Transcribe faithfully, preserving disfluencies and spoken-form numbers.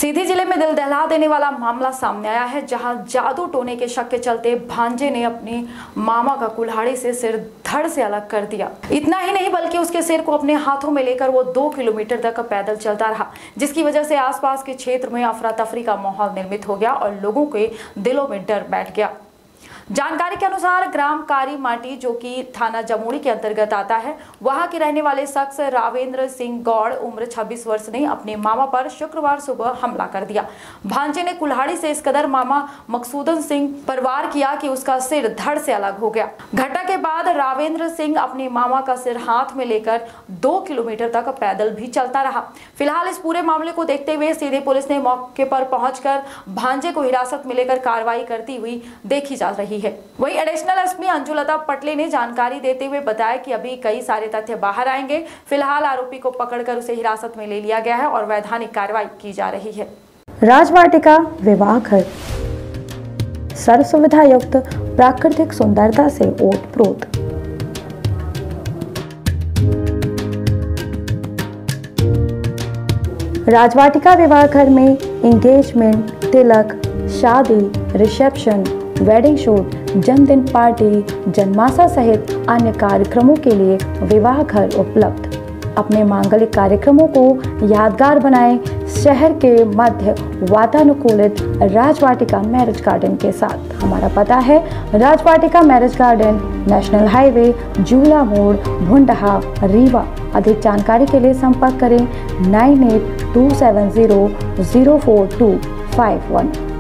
सीधी जिले में दिल दहला देने वाला मामला सामने आया है, जहां जादू टोने के शक के चलते भांजे ने अपने मामा का कुल्हाड़ी से सिर धड़ से अलग कर दिया। इतना ही नहीं बल्कि उसके सिर को अपने हाथों में लेकर वो दो किलोमीटर तक पैदल चलता रहा, जिसकी वजह से आसपास के क्षेत्र में अफरा तफरी का माहौल निर्मित हो गया और लोगों के दिलों में डर बैठ गया। जानकारी के अनुसार ग्राम कारी माटी, जो कि थाना जमुई के अंतर्गत आता है, वहां के रहने वाले शख्स रावेंद्र सिंह गौड़ उम्र छब्बीस वर्ष ने अपने मामा पर शुक्रवार सुबह हमला कर दिया। भांजे ने कुल्हाड़ी से इस कदर मामा मकसूदन सिंह पर वार किया कि उसका सिर धड़ से अलग हो गया। घटना के बाद रावेंद्र सिंह अपने मामा का सिर हाथ में लेकर दो किलोमीटर तक पैदल भी चलता रहा। फिलहाल इस पूरे मामले को देखते हुए सीधे पुलिस ने मौके पर पहुंचकर भांजे को हिरासत में लेकर कार्रवाई करती हुई देखी जा रही है। वहीं एडिशनल एसपी अंजुलता पटले ने जानकारी देते हुए बताया कि अभी कई सारे तथ्य बाहर आएंगे। फिलहाल आरोपी को पकड़कर उसे हिरासत में ले लिया गया है और वैधानिक कार्रवाई की जा रही है। राजवाटिका विवाह घर सर्व सुविधा युक्त प्राकृतिक सुंदरता से ओतप्रोत। राजवाटिका विवाह घर में एंगेजमेंट, तिलक, शादी, रिसेप्शन, वेडिंग शूट, जन्मदिन पार्टी, जन्माशा सहित अन्य कार्यक्रमों के लिए विवाह घर उपलब्ध। अपने मांगलिक कार्यक्रमों को यादगार बनाएं शहर के मध्य वातानुकूलित राजवाटिका मैरिज गार्डन के साथ। हमारा पता है Rajvatika marriage garden, national highway, Jula Mod, Bhundha, Rewa. अधिक जानकारी के लिए संपर्क करें nine eight two seven zero zero four two five one.